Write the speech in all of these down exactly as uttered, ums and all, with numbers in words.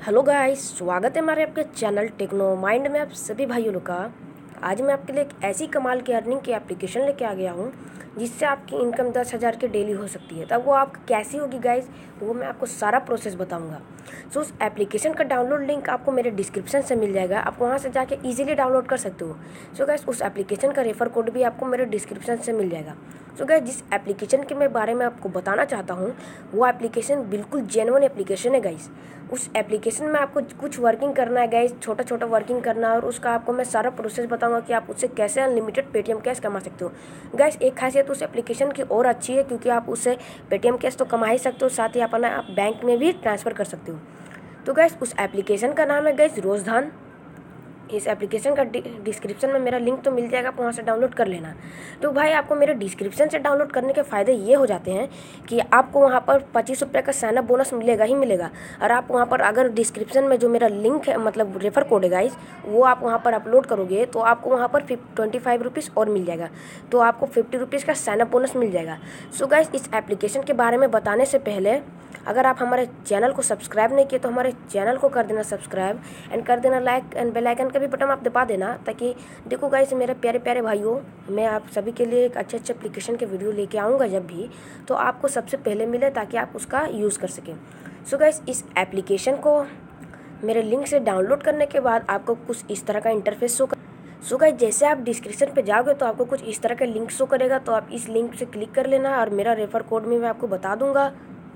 Hello guys, स्वागत है हमारे आपके चैनल टेक्नो माइंड में आप सभी भाइयों का। आज मैं आपके लिए एक ऐसी कमाल की अर्निंग की एप्लीकेशन लेके आ गया हूँ जिससे आपकी इनकम दस हज़ार की डेली हो सकती है। तब वो आप कैसी होगी गाइस, वो मैं आपको सारा प्रोसेस बताऊंगा। सो उस एप्लीकेशन का डाउनलोड लिंक आपको मेरे डिस्क्रिप्शन से मिल जाएगा, आप वहाँ से जाके इजीली डाउनलोड कर सकते हो। सो गाइस, उस एप्लीकेशन का रेफर कोड भी आपको मेरे डिस्क्रिप्शन से मिल जाएगा। सो गाइस, जिस एप्लीकेशन के मैं बारे में आपको बताना चाहता हूँ वो एप्लीकेशन बिल्कुल जेन्युइन एप्लीकेशन है गाइस। उस एप्लीकेशन में आपको कुछ वर्किंग करना है गाइस, छोटा छोटा वर्किंग करना है और उसका आपको मैं सारा प्रोसेस बताऊंगा कि आप उससे कैसे अनलिमिटेड पेटीएम कैश कमा सकते हो। गाइस, एक खासियत उस एप्लीकेशन की और अच्छी है क्योंकि आप उससे पेटीएम कैश तो कमा ही सकते हो, साथ ही अपना आप बैंक में भी ट्रांसफ़र कर सकते हो। तो गाइस, उस एप्लीकेशन का नाम है गाइस रोजधान। इस एप्लीकेशन का डिस्क्रिप्शन में मेरा लिंक तो मिल जाएगा, आप वहाँ से डाउनलोड कर लेना। तो भाई, आपको मेरे डिस्क्रिप्शन से डाउनलोड करने के फ़ायदे ये हो जाते हैं कि आपको वहाँ पर पच्चीस रुपये का साइन अप बोनस मिलेगा ही मिलेगा। और आप वहाँ पर अगर डिस्क्रिप्शन में जो मेरा लिंक है, मतलब रेफर कोड है गाइस, वो आप वहाँ पर अपलोड करोगे तो आपको वहाँ पर ट्वेंटी फाइव रुपीज़ और मिल जाएगा। तो आपको फिफ्टी रुपीज़ का साइन अप बोनस मिल जाएगा। सो गाइस, इस एप्लीकेशन के बारे में बताने से पहले अगर आप हमारे चैनल को सब्सक्राइब नहीं किए तो हमारे चैनल को कर देना सब्सक्राइब एंड कर देना लाइक एंड बेल आइकन का भी बटन आप दबा देना, ताकि देखो गाइस मेरे प्यारे प्यारे भाइयों, मैं आप सभी के लिए एक अच्छे अच्छे एप्लीकेशन के वीडियो लेके आऊँगा जब भी, तो आपको सबसे पहले मिले ताकि आप उसका यूज़ कर सकें। सो गाइस, इस एप्लीकेशन को मेरे लिंक से डाउनलोड करने के बाद आपको कुछ इस तरह का इंटरफेस शो कर सो गाइस, जैसे आप डिस्क्रिप्शन पे जाओगे तो आपको कुछ इस तरह का लिंक शो करेगा, तो आप इस लिंक से क्लिक कर लेना और मेरा रेफर कोड में मैं आपको बता दूंगा।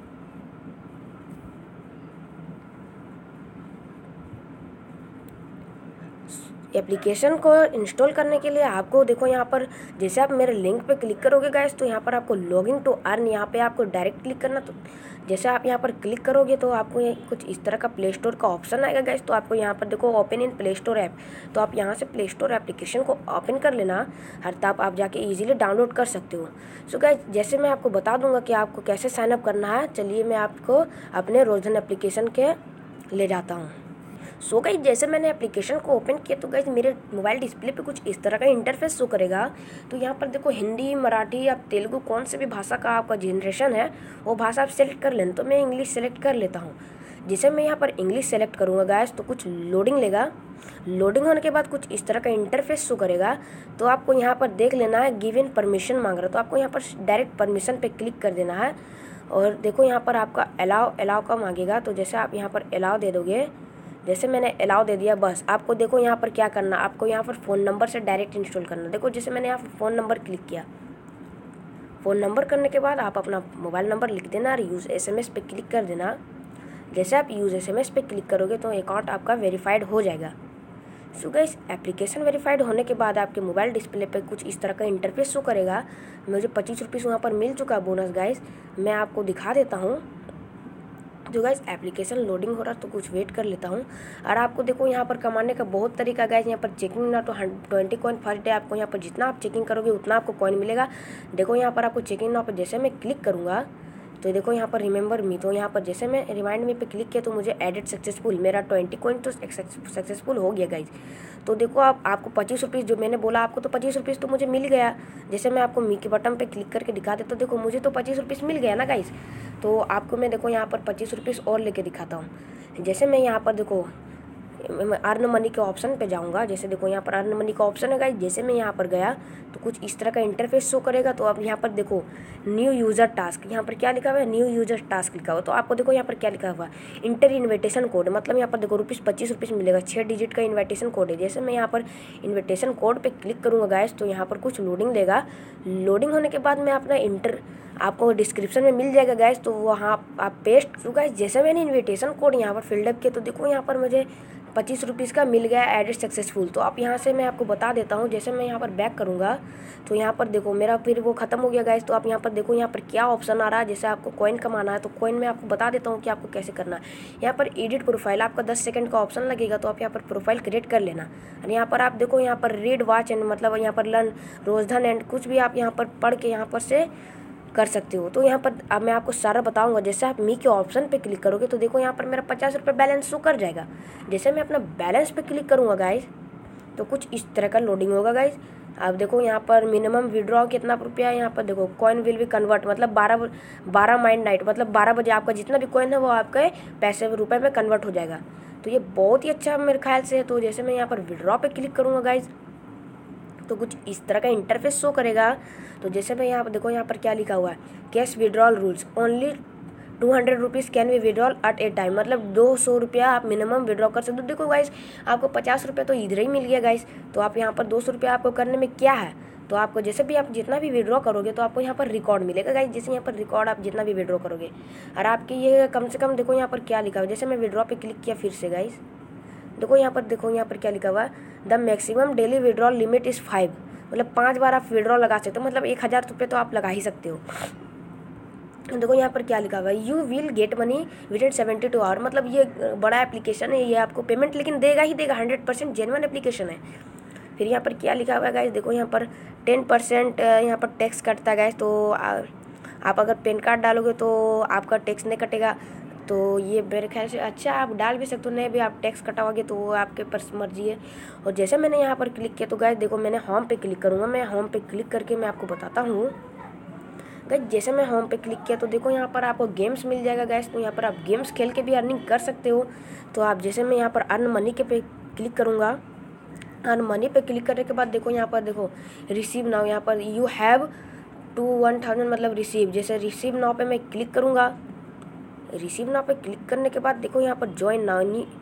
एप्लीकेशन को इंस्टॉल करने के लिए आपको देखो यहाँ पर जैसे आप मेरे लिंक पे क्लिक करोगे गाइस, तो यहाँ पर आपको लॉगिन टू अर्न, यहाँ पे आपको डायरेक्ट क्लिक करना। तो जैसे आप यहाँ पर क्लिक करोगे तो आपको ये कुछ इस तरह का प्ले स्टोर का ऑप्शन आएगा गाइस। तो आपको यहाँ पर देखो open in play store app, तो आप यहाँ से प्ले स्टोर एप्लीकेशन को ओपन कर लेना, हर तब आप जाके ईजिली डाउनलोड कर सकते हो। सो गाइस, जैसे मैं आपको बता दूंगा कि आपको कैसे साइनअप करना है, चलिए मैं आपको अपने रोजन एप्लीकेशन के ले जाता हूँ। सो गाइस, जैसे मैंने एप्लीकेशन को ओपन किया तो गाइस मेरे मोबाइल डिस्प्ले पे कुछ इस तरह का इंटरफेस शो करेगा। तो यहाँ पर देखो हिंदी, मराठी या तेलुगु कौन से भी भाषा का आपका जनरेशन है वो भाषा आप सेलेक्ट कर लेना। तो मैं इंग्लिश सेलेक्ट कर लेता हूँ। जैसे मैं यहाँ पर इंग्लिश सेलेक्ट करूँगा गाइस तो कुछ लोडिंग लेगा। लोडिंग होने के बाद कुछ इस तरह का इंटरफेस शो करेगा। तो आपको यहाँ पर देख लेना है गिव इन परमिशन मांग रहा है, तो आपको यहाँ पर डायरेक्ट परमिशन पे क्लिक कर देना है। और देखो यहाँ पर आपका अलाउ अलाउ का मांगेगा, तो जैसे आप यहाँ पर अलाउ दे दोगे, जैसे मैंने अलाउ दे दिया, बस आपको देखो यहाँ पर क्या करना, आपको यहाँ पर फ़ोन नंबर से डायरेक्ट इंस्टॉल करना। देखो जैसे मैंने यहाँ पर फ़ोन नंबर क्लिक किया, फ़ोन नंबर करने के बाद आप अपना मोबाइल नंबर लिख देना और यूज़ एसएमएस पे क्लिक कर देना। जैसे आप यूज़ एसएमएस पे क्लिक करोगे तो अकाउंट आपका वेरीफाइड हो जाएगा। सो गाइस, एप्लीकेशन वेरीफाइड होने के बाद आपके मोबाइल डिस्प्ले पे कुछ इस तरह का इंटरफेस शो करेगा। मुझे पच्चीस रुपीज़ वहाँ पर मिल चुका है बोनस गाइस, मैं आपको दिखा देता हूँ। जो गाइस एप्लीकेशन लोडिंग हो रहा है तो कुछ वेट कर लेता हूँ। और आपको देखो यहाँ पर कमाने का बहुत तरीका गाइस, यहाँ पर चेकिंग ना तो ट्वेंटी कॉइन फर्स्ट डे, आपको यहाँ पर जितना आप चेकिंग करोगे उतना आपको कॉइन मिलेगा। देखो यहाँ पर आपको चेकिंग ना पर जैसे मैं क्लिक करूँगा तो देखो यहाँ पर रिमेंबर मी, तो यहाँ पर जैसे मैं रिमाइंड मी पे क्लिक किया तो मुझे एडिट सक्सेसफुल, मेरा ट्वेंटी कॉइन तो सक्सेसफुल हो गया गाइज। तो देखो आप आपको पच्चीस रुपीज़ जो मैंने बोला आपको, तो पच्चीस रुपीज़ तो मुझे मिल गया। जैसे मैं आपको मी के बटन पे क्लिक करके दिखा देता, तो देखो मुझे तो पच्चीस रुपीज़ मिल गया ना गाइज। तो आपको मैं देखो यहाँ पर पच्चीस रुपीज़ और लेके दिखाता हूँ। जैसे मैं यहाँ पर देखो अर्न मनी के ऑप्शन पे जाऊंगा, जैसे देखो यहाँ पर अर्न मनी का ऑप्शन है गाइस। जैसे मैं यहाँ पर गया तो कुछ इस तरह का इंटरफेस शो करेगा। तो अब यहाँ पर देखो न्यू यूज़र टास्क, यहाँ पर क्या लिखा हुआ है, न्यू यूज़र टास्क लिखा हुआ। तो आपको देखो यहाँ पर क्या लिखा हुआ है, इंटर इन्विटेशन कोड, मतलब यहाँ पर देखो रुपीज़ पच्चीस रुपीज़ मिलेगा, छः डिजिट का इन्विटेशन कोड है। जैसे मैं यहाँ पर इन्विटेशन कोड पर क्लिक करूँगा गाइस तो यहाँ पर कुछ लोडिंग लेगा। लोडिंग होने के बाद मैं अपना इंटर आपको डिस्क्रिप्शन में मिल जाएगा गाइस, तो वहाँ आप पेस्ट। तो गाइस, जैसे मैंने इन्विटेशन कोड यहाँ पर फिलअप किया तो देखो यहाँ पर मुझे पच्चीस रुपीज़ का मिल गया एडिट सक्सेसफुल। तो आप यहाँ से मैं आपको बता देता हूँ, जैसे मैं यहाँ पर बैक करूँगा तो यहाँ पर देखो मेरा फिर वो ख़त्म हो गया गाइस। तो आप यहाँ पर देखो यहाँ पर क्या ऑप्शन आ रहा है, जैसे आपको कॉइन कमाना है तो कॉइन में आपको बता देता हूँ कि आपको कैसे करना है। यहाँ पर एडिट प्रोफाइल आपका दस सेकंड का ऑप्शन लगेगा, तो आप यहाँ पर प्रोफाइल क्रिएट कर लेना। और यहाँ पर आप देखो यहाँ पर रीड वॉच एंड मतलब यहाँ पर लर्न रोजधन एंड कुछ भी आप यहाँ पर पढ़ के यहाँ पर से कर सकते हो। तो यहाँ पर अब मैं आपको सारा बताऊंगा। जैसे आप मी के ऑप्शन पे क्लिक करोगे तो देखो यहाँ पर मेरा पचास रुपये बैलेंस शो कर जाएगा। जैसे मैं अपना बैलेंस पे क्लिक करूँगा गाइस तो कुछ इस तरह का लोडिंग होगा गाइस। अब देखो यहाँ पर मिनिमम विड्रॉ कितना रुपया है, यहाँ पर देखो कॉइन विल बी कन्वर्ट, मतलब बारह बारह माइंड नाइट, मतलब बारह बजे आपका जितना भी कॉइन है वो आपके पैसे रुपए में कन्वर्ट हो जाएगा। तो ये बहुत ही अच्छा मेरे ख्याल से है। तो जैसे मैं यहाँ पर विड्रॉ पे क्लिक करूँगा गाइज, तो कुछ इस तरह का इंटरफेस शो करेगा। तो जैसे मैं यहाँ पर देखो यहाँ पर क्या लिखा हुआ है, cash withdrawal rules, only two hundred rupees can be withdrawal at a time, मतलब दो सौ रुपया आप मिनिमम विड्रॉ कर सकते हो। देखो गाइस आपको पचास रुपये तो इधर ही मिल गया गाइस, तो आप यहाँ पर दो सौ रुपया आपको करने में क्या है, तो आपको जैसे भी आप जितना भी विड्रॉ करोगे तो आपको यहाँ पर रिकॉर्ड मिलेगा गाइस। जैसे यहाँ पर रिकॉर्ड आप जितना भी विड्रॉ करोगे और आपकी ये कम से कम देखो यहाँ पर क्या लिखा हुआ है। जैसे मैं विड्रॉ पे क्लिक किया फिर से गाइस, देखो यहाँ पर देखो यहाँ पर क्या लिखा हुआ है, the maximum daily withdrawal limit is five, मतलब पाँच बार आप विड्रॉ लगा सकते हो, मतलब एक हज़ार रुपये तो आप लगा ही सकते हो। देखो यहाँ पर क्या लिखा हुआ है, you will get money within seventy two hour, मतलब ये बड़ा एप्लीकेशन है, ये आपको पेमेंट लेकिन देगा ही देगा, हंड्रेड परसेंट जेन्युइन एप्लीकेशन है। फिर यहाँ पर क्या लिखा हुआ है गाइस, देखो यहाँ पर टेन परसेंट यहाँ पर टैक्स कटता है गाइस, तो आ, आप अगर पेन कार्ड डालोगे तो आपका टैक्स नहीं कटेगा। तो ये मेरे ख्याल से अच्छा, आप डाल भी सकते हो, नहीं भी आप टैक्स कटाओगे तो वो आपके पर मर्जी है। और जैसे मैंने यहाँ पर क्लिक किया तो गाइस देखो मैंने होम पे क्लिक करूँगा, मैं होम पे क्लिक करके मैं आपको बताता हूँ गाइस। जैसे मैं होम पे क्लिक किया तो देखो यहाँ पर आपको गेम्स मिल जाएगा गाइस, तो यहाँ पर आप गेम्स खेल के भी अर्निंग कर सकते हो। तो आप जैसे मैं यहाँ पर अर्न मनी के पे क्लिक करूँगा, अर्न मनी पे क्लिक करने के बाद देखो यहाँ पर देखो रिसीव नाउ, यहाँ पर you have to one thousand मतलब रिसीव, जैसे रिसीव नाउ पे मैं क्लिक करूँगा, रिसीव नाउ पे क्लिक करने के बाद देखो यहाँ पर ज्वाइन नाउ,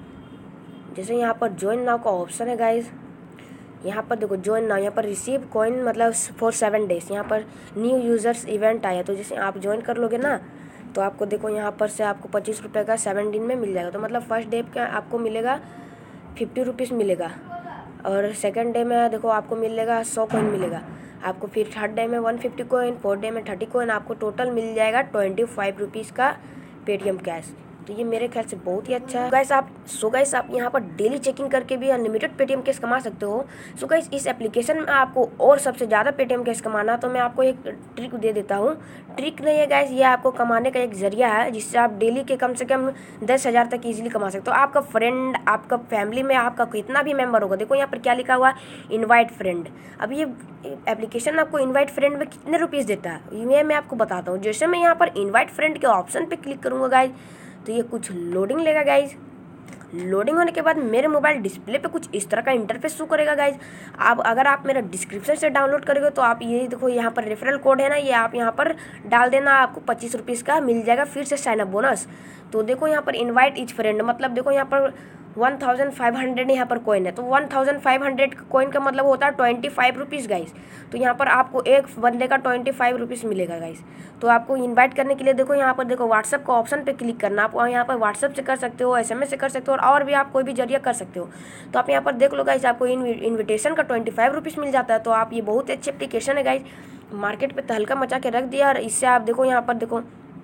जैसे यहाँ पर ज्वाइन नाउ का ऑप्शन है गाइज, यहाँ पर देखो ज्वाइन नाउ, यहाँ पर रिसीव कॉइन मतलब फॉर सेवन डेज, यहाँ पर न्यू यूजर्स इवेंट आया, तो जैसे आप ज्वाइन कर लोगे ना तो आपको देखो यहाँ पर से आपको पच्चीस रुपये का सेवन दिन में मिल जाएगा। तो मतलब फर्स्ट डे का आपको मिलेगा फिफ्टी रुपीज़ मिलेगा, और सेकंड डे में देखो आपको मिलेगा सौ कॉइन मिलेगा आपको, फिर थर्ड डे में one fifty coin, fourth day में थर्टी कॉइन, आपको टोटल मिल जाएगा ट्वेंटी फाइव रुपीज़ का पेटीएम कैश। तो ये मेरे ख्याल से बहुत ही अच्छा है गाइस। आप सो गाइस आप यहाँ पर डेली चेकिंग करके भी अनलिमिटेड पेटीएम कैश कमा सकते हो। सो गाइस इस एप्लीकेशन में आपको और सबसे ज़्यादा पेटीएम कैश कमाना, तो मैं आपको एक ट्रिक दे देता हूँ। ट्रिक नहीं है गाइस, ये आपको कमाने का एक जरिया है जिससे आप डेली के कम से कम दस हज़ार तक ईजिली कमा सकते हो। आपका फ्रेंड, आपका फैमिली में आपका कितना भी मेम्बर होगा, देखो यहाँ पर क्या लिखा हुआ है, इन्वाइट फ्रेंड। अब ये एप्लीकेशन आपको इन्वाइट फ्रेंड में कितने रुपीज़ देता है ये मैं आपको बताता हूँ। जैसे मैं यहाँ पर इन्वाइट फ्रेंड के ऑप्शन पर क्लिक करूँगा गाइज, तो ये कुछ लोडिंग लेगा गाइज। लोडिंग होने के बाद मेरे मोबाइल डिस्प्ले पे कुछ इस तरह का इंटरफेस शो करेगा गाइज। आप अगर आप मेरा डिस्क्रिप्शन से डाउनलोड करोगे तो आप ये देखो यहाँ पर रेफरल कोड है ना, ये आप यहाँ पर डाल देना, आपको पच्चीस रुपीज़ का मिल जाएगा फिर से साइन अप बोनस। तो देखो यहाँ पर इनवाइट इच फ्रेंड, मतलब देखो यहाँ पर वन थाउजेंड फाइव हंड्रेड यहाँ पर कॉइन है, तो one thousand five hundred coin का मतलब होता है ट्वेंटी फाइव रुपीज़ गाइस। तो यहाँ पर आपको एक बंदे का ट्वेंटी फाइव रुपीज़ मिलेगा गाइस। तो आपको इनवाइट करने के लिए देखो यहाँ पर देखो व्हाट्सअप का ऑप्शन पे क्लिक करना, आप यहाँ पर व्हाट्सअप से कर सकते हो, एसएमएस से कर सकते हो, और भी आप कोई भी जरिया कर सकते हो। तो आप यहाँ पर देख लो गाइस, आपको इन्विटेशन का ट्वेंटी फाइव रुपीज़ मिल जाता है। तो आप ये बहुत अच्छी एप्लीकेशन है गाइस, मार्केट पर तहलका मचा के रख दिया। और इससे आप देखो यहाँ पर देखो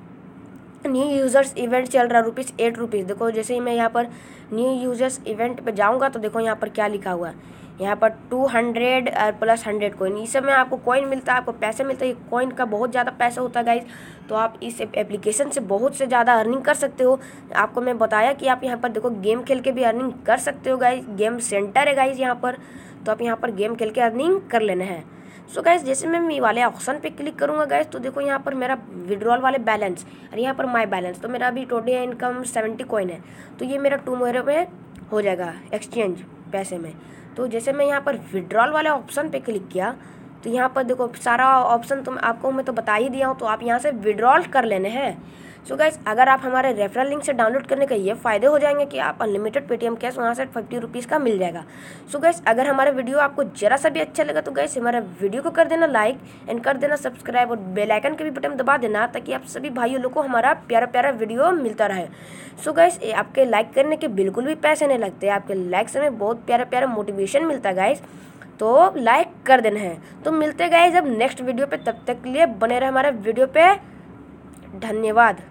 न्यू यूज़र्स इवेंट चल रहा है रुपीज़ एट रुपीज़। देखो जैसे ही मैं यहाँ पर न्यू यूज़र्स इवेंट पे जाऊँगा तो देखो यहाँ पर क्या लिखा हुआ है, यहाँ पर टू हंड्रेड और प्लस हंड्रेड कॉइन, इस समय आपको कॉइन मिलता है, आपको पैसे मिलते हैं। कॉइन का बहुत ज़्यादा पैसा होता है गाइज। तो आप इस एप्लीकेशन से बहुत से ज़्यादा अर्निंग कर सकते हो। आपको मैं बताया कि आप यहाँ पर देखो गेम खेल के भी अर्निंग कर सकते हो गाइज। गेम सेंटर है गाइज यहाँ पर, तो आप यहाँ पर गेम खेल के अर्निंग कर लेना है। सो so गाइस जैसे मैं मी वाले ऑप्शन पे क्लिक करूँगा गाइस, तो देखो यहाँ पर मेरा विड्रॉल वाले बैलेंस और यहाँ पर माय बैलेंस, तो मेरा अभी टोटल इनकम सेवेंटी कॉइन है। तो ये मेरा टुमारो में हो जाएगा एक्सचेंज पैसे में। तो जैसे मैं यहाँ पर विड्रॉल वाले ऑप्शन पे क्लिक किया तो यहाँ पर देखो सारा ऑप्शन तो आपको मैं तो बता ही दिया हूँ, तो आप यहाँ से विड्रॉल कर लेने हैं। सो गाइस अगर आप हमारे रेफरल लिंक से डाउनलोड करने का ये फ़ायदे हो जाएंगे कि आप अनलिमिटेड पेटीएम कैश वहाँ से फिफ्टी रुपीज़ का मिल जाएगा। सो गाइस अगर हमारा वीडियो आपको जरा सा भी अच्छा लगा तो गाइस हमारा वीडियो को कर देना लाइक एंड कर देना सब्सक्राइब, और बेल आइकन के भी बटन दबा देना ताकि आप सभी भाइयों लोग को हमारा प्यारा प्यारा वीडियो मिलता रहे। सो गाइस आपके लाइक करने के बिल्कुल भी पैसे नहीं लगते, आपके लाइक से हमें बहुत प्यारा प्यारा मोटिवेशन मिलता है गाइस, तो लाइक कर देना है। तो मिलते गाइस अब नेक्स्ट वीडियो पे, तब तक के लिए बने रहे हमारे वीडियो पे। धन्यवाद।